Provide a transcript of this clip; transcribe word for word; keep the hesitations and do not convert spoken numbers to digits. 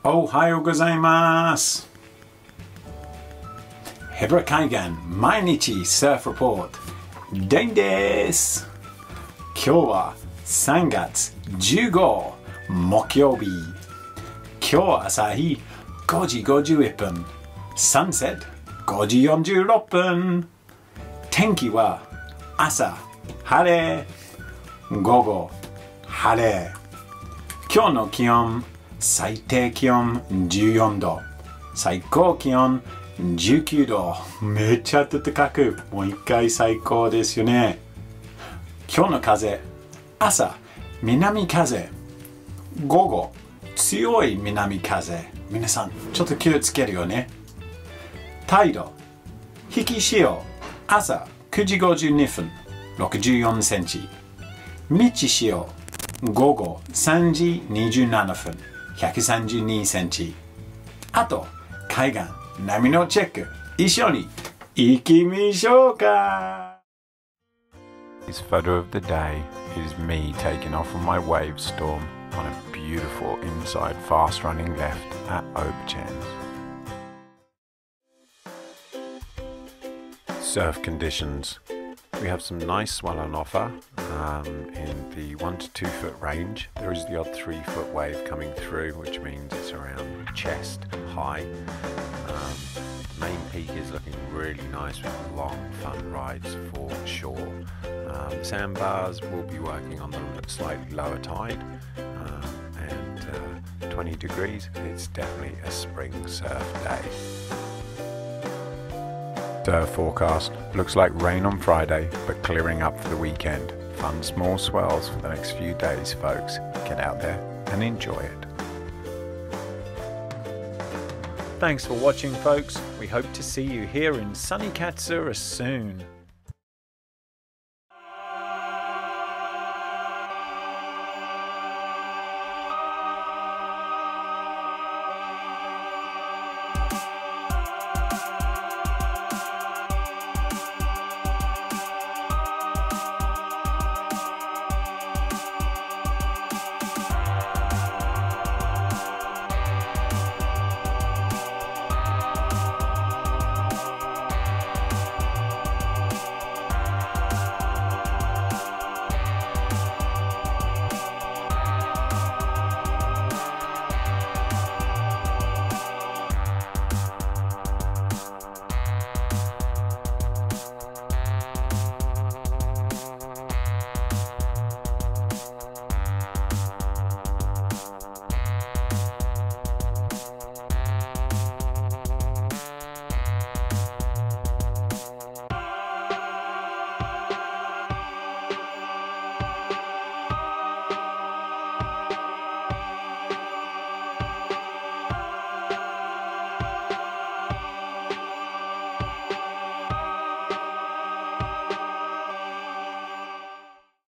おはようございます。ヘブラ海岸毎日サーフレポートデンです。今日はさんがつじゅうごにち木曜日。今日朝日ごじごじゅういっぷん、サンセットごじよんじゅうろっぷん。天気は朝晴れ、午後晴れ。今日の気温最低気温じゅうよんど、最高気温じゅうきゅうど。めっちゃ暖かく、もう一回最高ですよね。今日の風、朝南風、午後強い南風。皆さんちょっと気をつけるよね。態度、引き潮、朝くじごじゅうにふん、ろくじゅうよんセンチ。満ち潮、午後さんじにじゅうななふん、ひゃくさんじゅうにセンチ。あと、海岸、波のチェック、一緒に行きましょうか。This photo of the day is me taking off on my wave storm on a beautiful inside fast running left at Oberchans. Surf conditions. We have some nice swell on offer um, in the one to two foot range. There is the odd three foot wave coming through, which means it's around chest high. Um, the main peak is looking really nice with long fun rides for sure. Um, the sandbars will be working on the slightly lower tide um, and uh, twenty degrees. It's definitely a spring surf day. Surf forecast looks like rain on Friday, but clearing up for the weekend. Fun small swells for the next few days, folks. Get out there and enjoy it. Thanks for watching, folks. We hope to see you here in sunny Katsura soon.